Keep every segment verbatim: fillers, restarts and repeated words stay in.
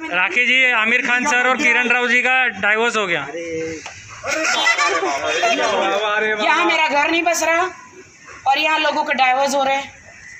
राखी ji, Aamir Khan sir और किरण राव जी का divorce हो गया। यहाँ मेरा घर नहीं बस रहा और यहाँ लोगों के डाइवोर्स हो रहे हैं।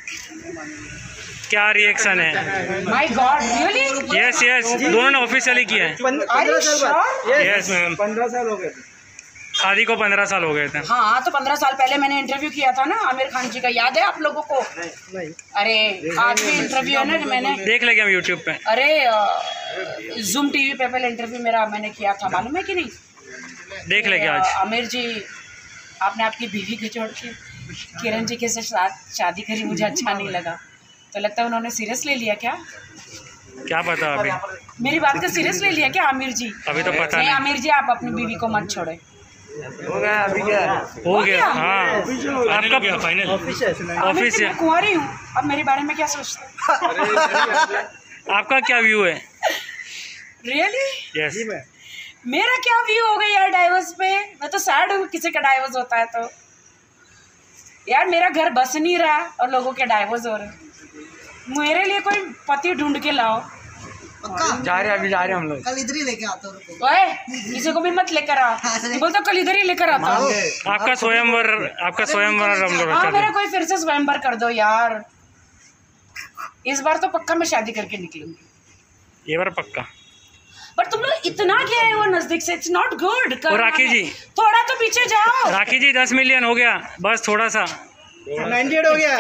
क्या रिएक्शन है? My God, really? Yes yes, दोनों ने ऑफिशियली किया है। यस मैम, पंद्रह साल हो गए थे शादी को, पंद्रह साल हो गए थे। हाँ, तो पंद्रह साल पहले मैंने इंटरव्यू किया था ना आमिर खान जी का, याद है आप लोगों को? नहीं। अरे आज भी इंटरव्यू है ना, मैंने देख लेंगे हम यूट्यूब पे। अरे जूम टीवी पे पहले इंटरव्यू मेरा मैंने किया था, मालूम है कि नहीं? देख लेंगे आज। आमिर जी, आपने आपकी बीवी को छोड़ के किरण जी के साथ शादी करी, मुझे अच्छा नहीं लगा। तो लगता है उन्होंने सीरियस ले लिया क्या? क्या पता, अभी मेरी बात का सीरियस ले लिया क्या आमिर जी? अभी तो पता नहीं नहीं। आमिर जी, आप अपनी बीवी को मत छोड़े। हो गया अभी क्या हो गया। हाँ, आपका फाइनल ऑफिस है आमिर जी, मैं कुंवारी हूँ, अब मेरे बारे में क्या सोचते हैं? आपका क्या व्यू है? रियली? यस, मेरा क्या व्यू हो गया यार डाइवोर्स पे? मैं तो सैड हूँ किसी का डाइवोर्स होता है तो। यार मेरा घर बस नहीं रहा और लोगों के डाइवोर्स हो रहे। मेरे लिए कोई पति ढूंढ के लाओ। जा रहे अभी जा रहे हम लोग। कल इधर ही लेके आता हूँ। ओए, किसी को भी मत लेकर आ, बोलता कल इधर ही लेकर आता हूँ। आपका स्वयंवर, आपका स्वयंवर हम लोग हाँ, रखा मेरा था। कोई फिर से स्वयंवर कर दो यार। इस बार तो पक्का मैं शादी करके निकलूंगी। ये बार पक्का। पर तुम लोग इतना क्या है वो नजदीक से, इट्स नॉट गुड। और राखी जी, थोड़ा तो पीछे जाओ। राखी जी, दस मिलियन हो गया, बस थोड़ा सा। नाइनटी एट हो गया।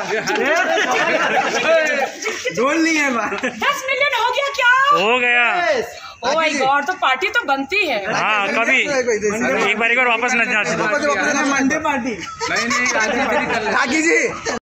ढोल नहीं है बात। दस मिलियन हो गया क्या? हो गया। ओ माय गॉड, तो पार्टी तो बनती है। हाँ, कभी एक बार एक बार वापस न जाना। Monday party. नहीं नहीं, राखी जी।